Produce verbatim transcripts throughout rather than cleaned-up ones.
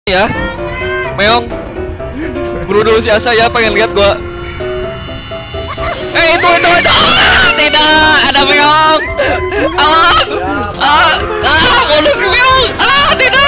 Ya, Meong, buru dulu si Asa ya, pengen lihat gua. Eh itu itu itu, ah, tidak ada Meong. Ah, ah, ah, bonus si Meong. Ah, tidak.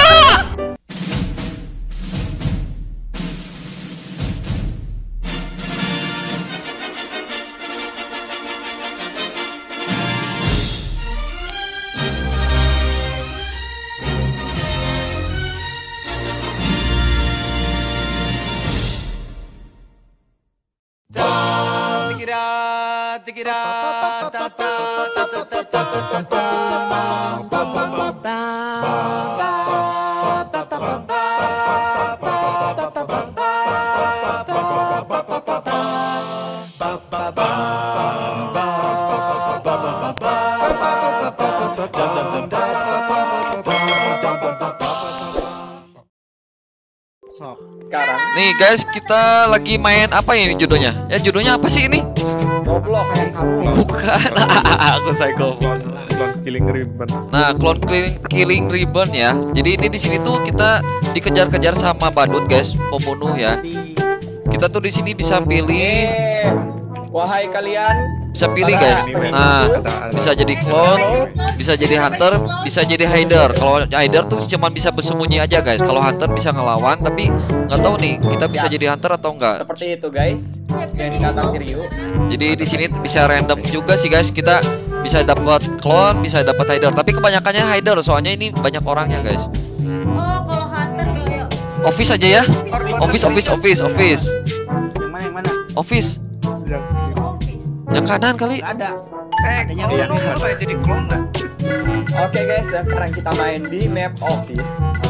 Sekarang nih guys, kita lagi main apa ini judulnya? Ya judulnya apa sih ini? Roblox sayang kamu. Bukan, aku psycho. Clone Killing Ribbon. Nah, clone killing, killing ribbon ya. Jadi ini di sini tuh kita dikejar-kejar sama badut guys, pembunuh ya. Kita tuh di sini bisa pilih, Wahai kalian, bisa pilih guys. Nah, bisa jadi clone, bisa jadi hunter, bisa jadi hider. Kalau hider tuh cuman bisa bersembunyi aja guys. Kalau hunter bisa ngelawan, tapi nggak tahu nih kita bisa jadi hunter atau enggak. seperti itu guys. Yang dikata Siriu. Jadi di sini bisa random juga sih guys. Kita bisa dapat clone, bisa dapat hider. Tapi kebanyakannya hider, soalnya ini banyak orangnya guys. Oh, kalau hunter kayak Office aja ya. Office, office, office, office. Yang mana yang mana? Office. Yang office. Yang kanan kali. Nggak ada. Eh, Adanya kalau yang lo boleh jadi clone nggak? Oke guys, dan sekarang kita main di map office.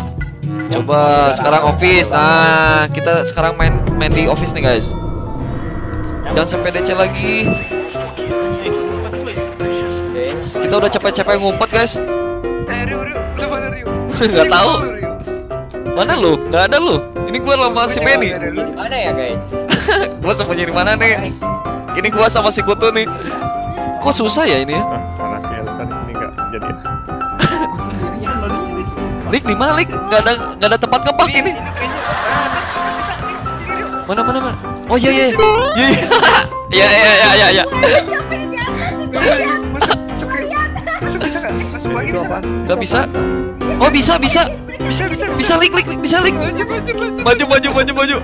Coba sekarang office. Nah, kita sekarang main main di office nih guys. Jangan sampai D C lagi. Oke. Kita udah capek-capek ngumpet guys. Eh, Rio, Rio, coba Rio. Nggak tahu. Mana lu? Nggak ada lu. Ini gua sama si Benny. Mana ya guys? Gua sembunyi di mana nih? Ini gua sama si Kutu nih. Kok susah ya ini ya? ah, karena si Elsa di sini nggak jadi. Aku sendirian lo di sini sumpah. Lik di mana Lik? Nggak ada nggak ada tempat ngebak ini. Mana mana mana? Oh iya iya. Iya iya. Iya iya iya iya iya. Masuk, masuk, bisa nggak? Masuk lagi Itu bisa apa? nggak? Nggak bisa. Oh bisa bisa. Bisa, bisa. Bisa Lik Lik Lik, bisa Lik. Maju, maju, maju. Maju maju maju maju.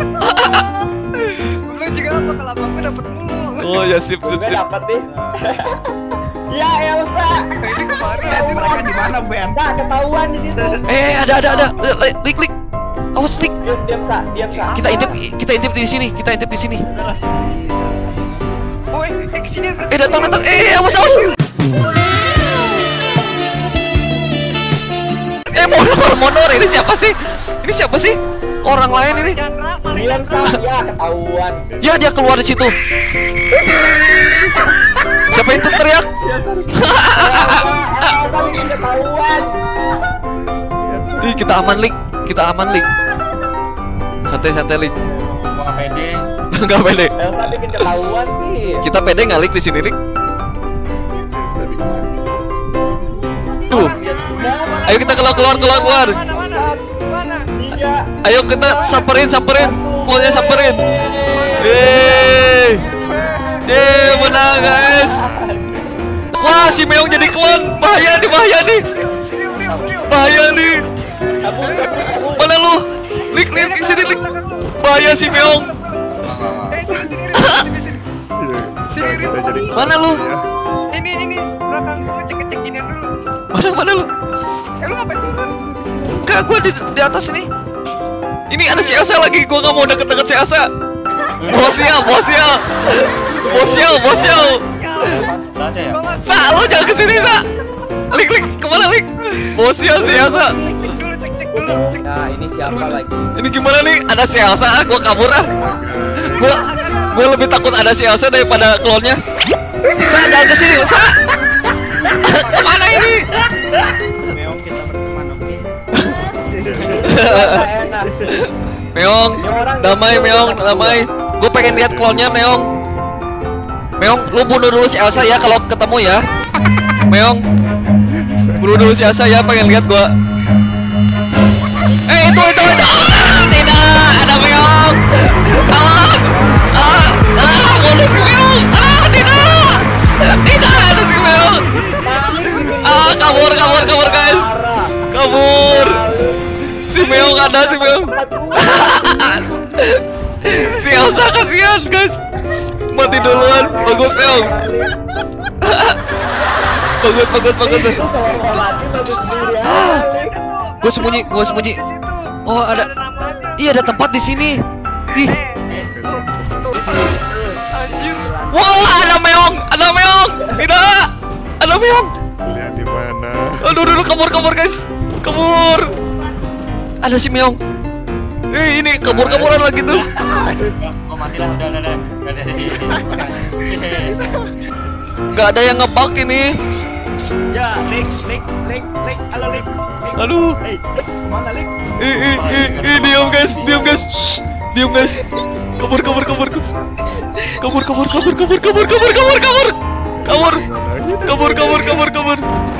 Gue bilang juga apa kalau abang gue dapet mulu. Oh ya sip sip Gue sip. dapet nih. Ya Elsa. Nah, ini kemarin Eh, mereka di mana, Ben? Nggak ketahuan di situ. Eh ada ada ada. Lik Lik. Awas Lik. Diam diam sa, diam sa. Kita intip kita intip di sini. Kita intip di sini. Udah sini. Oh, eh, eh, kesini. Eh datang datang. Eh awas awas. Eh mondor mondor. Ini siapa sih? Ini siapa sih? Orang lain ini. Chandra, paling Diam sa, ya ketahuan. Ya dia keluar di situ. Siapa itu teriak? Elsa bikin ketahuan. Ih kita aman Lik. Kita aman Lik. Santai santai Lik. Gua nggak pede. Enggak pede. Elsa bikin ketahuan sih. Kita pede nggak Lik di sini Lik? Tuh. Ayo kita keluar keluar keluar keluar. mana, mana, mana? Tiga. Ayo kita samperin samperin. Pokoknya samperin. Yeay. Yeay menang guys. Wah si Meong jadi clone. Bahaya nih bahaya nih. Rio, Rio, Rio. Bahaya nih. Kabur, kabur, kabur. Mana lu? Lik lik di sini Lik. Bahaya si Meong. Eh, sini, sini, Rio, sini, sini. Sini, Rio. Kita jadi Mana lu? Ini, ini, belakang ngecek-ngecek ginian dulu. Mana mana lu? Eh, lu ngapain turun? Enggak, gua di, di atas ini. Ini ada si Elsa lagi, gua nggak mau deket-deket si Elsa. Bosial, bosial, bosial, bosial. Sa, lu jangan kesini Sa. Lik, lik, kemana Lik? Bosial si Elsa. Cek dulu, cek, cek dulu. Cek. Nah, ini siapa lagi? Ini gimana nih? Ada si Elsa, ah, gua kabur ah. Gua, gua lebih takut ada si Elsa daripada klonnya. Sa, jangan kesini, Sa. Kemana ini? Meong kita berteman, oke? Enak. Meong, damai Meong, damai. Gue pengen lihat klonnya Meong. Meong, lu bunuh dulu si Elsa ya kalau ketemu ya. Meong, bunuh dulu si Elsa ya, pengen lihat gua. Eh itu itu itu. Si Meong ada, si Meong. Si Elsa kasihan guys. Mati duluan. Bagus Meong. Bagus, bagus, bagus. Itu kalau mau mati bagus sendiri ya. Gue sembunyi, gue sembunyi. Oh ada. Iya ada tempat di sini. Ih. Wah ada Meong, ada Meong. Tidak. Ada Meong. Lihat di mana? Aduh, aduh, kabur, kabur guys. Kabur. Ada si Meong. Eh ini kabur-kaburan lagi tuh. Oh mati lah, udah, udah, udah. Gak ada di Gak ada yang ngebug ini. Ya, Lik, Lik, Lik, Lik, halo Lik. Lik. Aduh. Hey, kemana Lik? Eh, eh, eh, eh, diam guys, diam guys. Shh, diam guys. Kabur, kabur, kabur, kabur. Kabur, kabur, kabur, kabur, kabur, kabur, kabur, kabur. Kabur. Kabur, kabur, kabur, kabur.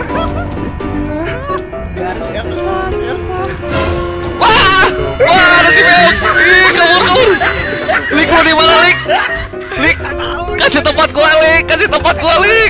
Biar si Elsa, si Elsa. Wah! Wah, ada si Meong. Ih, kabur, kabur. Lik, lu di mana, Lik? Lik, kasih tempat gua, Lik. Kasih tempat gua, Lik.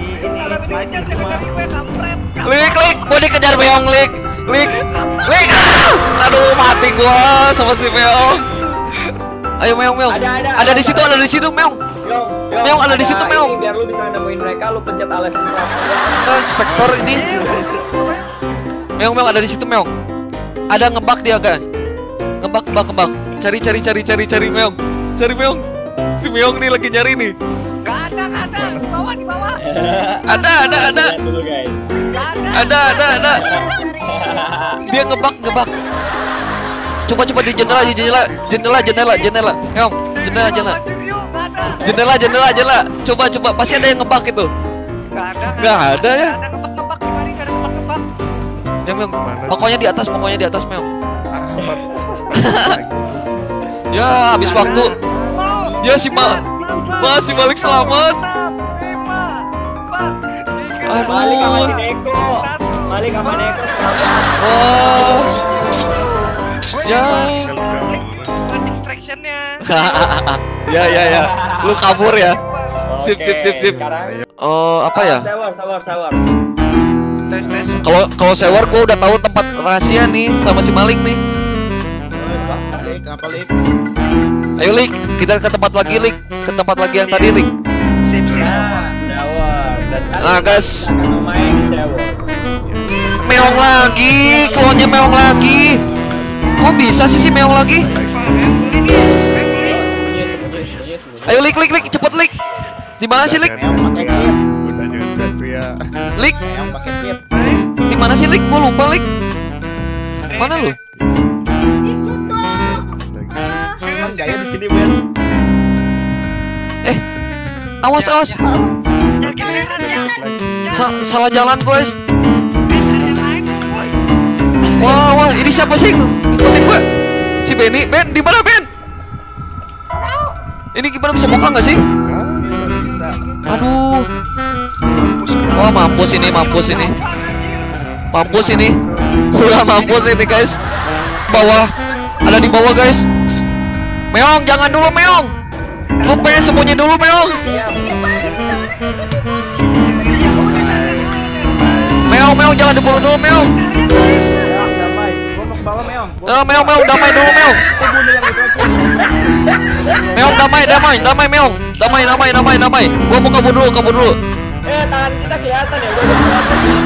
Lik, Lik, gua dikejar Meong, Lik. Lik, Lik. Ah! Aduh, mati gua sama si Meong. Ayo Meong, Meong. Ada, ada, Ada di situ, ada di situ, Meong. Meong, Meong, ada di situ, ini, Meong. Biar lu bisa nemuin mereka, lu pencet alas semua. Eh, Spectre ini. Meong, Meong ada di situ, Meong. Ada ngebug dia, guys. Ngebug, ngebug, ngebug. Cari, cari, cari, cari, cari, Meong. Cari Meong. Si Meong nih lagi nyari nih. Gak ada, gak ada. Di bawah, di bawah. Ada, ada, ada. Lihat dulu guys. Gak ada. Ada, ada, ada. Dia ngebug, ngebug. Coba, coba di jendela, di jendela, jendela, jendela, jendela. Meong, jendela, jendela. Gak ada. Jendela, jendela, jendela. Coba, coba. Pasti ada yang ngebug itu. Gak ada. Gak ada ya? Gak ada ngebak-ngebak di mari, gak ada ngebak-ngebak. Ya, Meong. Pokoknya di atas, pokoknya di atas, Meong. Ya, habis waktu. Ya, si Ma. Wah, si Malik selamat. Malik sama Aduh. si Neko. Malik sama Neko selamat. Wah. Ya. Bukan distractionnya. Ya, ya, ya. Lu kabur ya. Sip, sip, sip, sip. Sekarang Oh, apa ya? Sewar, sewar, sewar. Tes, tes. Kalau kalau Sewar gua udah tahu tempat rahasia nih sama si Malik nih. Lik, apa Lik? Ayo Lik, kita ke tempat lagi Lik, ke tempat lagi yang tadi Lik. Sip, sip. Nah, sewar. Dan kali Nah, ini guys. kita akan main di sewar. Meong lagi, klonnya Meong lagi. Kok bisa sih si Meong lagi? Oh, sembunyi, sembunyi, sembunyi, sembunyi. Ayo Lik, Lik, Lik, cepet Lik. Di mana sih Lik? Meong pakai cheat. Udah juga tuh ya. Lik, Meong pakai cheat. di mana sih Lik? Gua lupa Lik. Mana lu? Ikut dong. Emang gaya di sini Ben. Eh, awas awas. Ya, geseran ya. Sa- salah jalan guys. Eh, cari yang lain dong, boy. Wah, wah, ini siapa sih yang ngikutin gua? Si Benny, Ben, di mana Ben? Ini gimana bisa buka nggak sih? Nggak bisa. Aduh. Wah, mampus ini, mampus ini. Mampus ini. Udah mampus ini, guys. Bawah. Ada di bawah, guys. Meong, jangan dulu, Meong. Lu pengen sembunyi dulu, Meong. Meong, Meong, jangan dibunuh dulu, Meong. Meong damai. Gua mau ke bawah Meong. Gua Eh, Meong, Meong, damai dulu, Meong. Gua bunuh yang itu aja. Meong, damai, damai, damai, Meong. Damai, damai, damai, damai. Gua mau kabur dulu, kabur dulu. Eh, tangan kita kelihatan ya, gua udah kelihatan.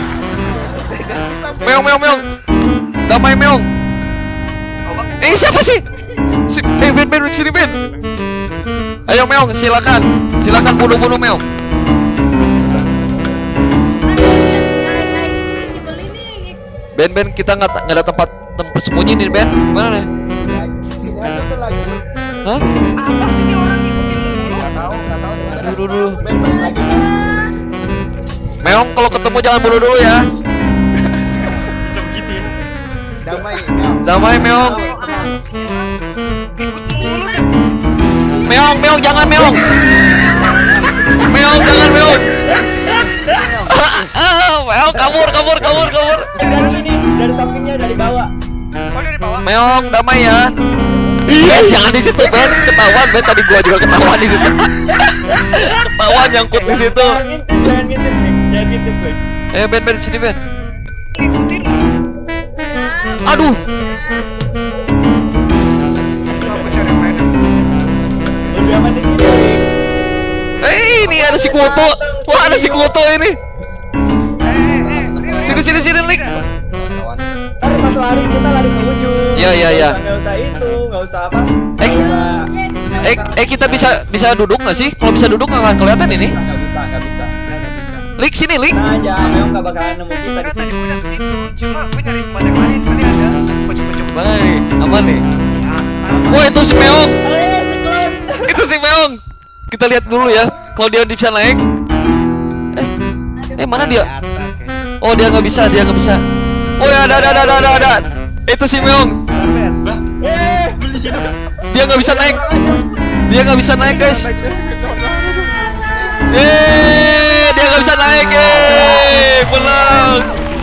Meong, Meong, Meong. Damai, Meong. Eh, siapa sih? Si, eh, Ben, Ben, sini, Ben. Ayo, Meong, silakan. Silakan bunuh-bunuh, Meong. Ben, Ben, kita nggak nggak ada tempat tempat sembunyi nih, Ben. Gimana nih? Sini aja udah lagi. Hah? Apa sih ini orang ngikutin mulu? Nggak tahu, nggak tahu di mana. Dulu, dulu. Ben balik lagi Ben. Meong, kalau ketemu jangan bunuh dulu ya. Bisa begitu ya. Damai Meong. Damai, Meong. Tenang. Ikut mulu ya. Meong, Meong, jangan, Meong. Meong, jangan, Meong. Ah, Meong, kabur, kabur, kabur, kabur. Dari ini, dari sampingnya, dari bawah. Oh, dari bawah. Meong, damai ya. Ben, jangan di situ, Ben. Ketahuan, Ben. Tadi gua juga ketahuan di situ. Ketahuan nyangkut di situ. Jangan ngintip, jangan ngintip, Dik. Jangan ngintip, Dik. Eh, Ben, Ben, sini, Ben. Ngikutin mulu. Aduh. Aku cari yang lain. Lebih aman di sini. Eh, ini ada si Kuto. Wah, ada si Kuto ini. Eh, eh, eh. Sini sini sini Lik. Ntar pas lari kita lari ke ujung. Iya, iya, iya. Nggak usah itu, nggak usah apa? Eh. Nggak usah. Eh, eh kita bisa bisa duduk nggak sih? Kalau bisa duduk nggak akan kelihatan ini. Nggak bisa, nggak bisa. Nggak bisa. Lik sini Lik. Nah aja, memang nggak bakalan nemu kita di Kan tadi sini. udah ke situ. Cuma gue nyari tempat yang lain. Kali ada pojok-pojok. Mana nih? Aman nih. Ah, Wah, itu si Meong. Eh, ciklon. Itu si Meong. Kita lihat dulu ya. Kalau dia bisa naik. Eh, eh mana dia? atas kayaknya. Oh, dia nggak bisa, dia nggak bisa. Oh ya, ada, ada, ada, ada, ada. Itu si Meong. Eh, Dia nggak bisa naik. Dia nggak bisa naik, guys. Eh, dia nggak bisa naik, eh, pulang.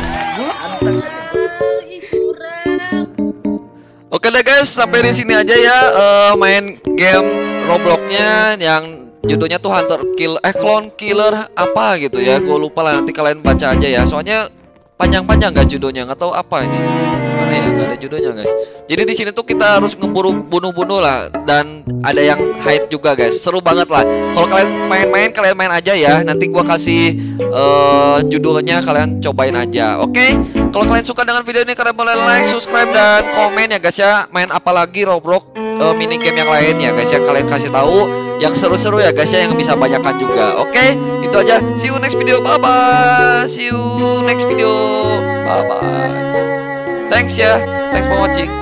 Ih, kurang. Oke deh guys, sampai di sini aja ya eh, main game Robloxnya yang judulnya tuh Hunter Kill, eh Clone Killer apa gitu ya. Gue lupa lah, nanti kalian baca aja ya. Soalnya panjang-panjang guys judulnya, nggak tahu apa ini. Mana ya, nggak ada judulnya guys. Jadi di sini tuh kita harus ngeburu bunuh-bunuh lah, dan ada yang hide juga guys. Seru banget lah. Kalau kalian main-main, kalian main aja ya. Nanti gua kasih eh, judulnya, kalian cobain aja. Oke? Kalau kalian suka dengan video ini, kalian boleh like, subscribe, dan komen ya guys ya. Main apa lagi Roblox eh, mini game yang lain ya guys ya. Kalian kasih tahu yang seru-seru ya guys ya, yang bisa banyakan juga. Oke? Itu aja. See you next video. Bye bye. See you next video. Bye bye. Thanks ya. Thanks for watching.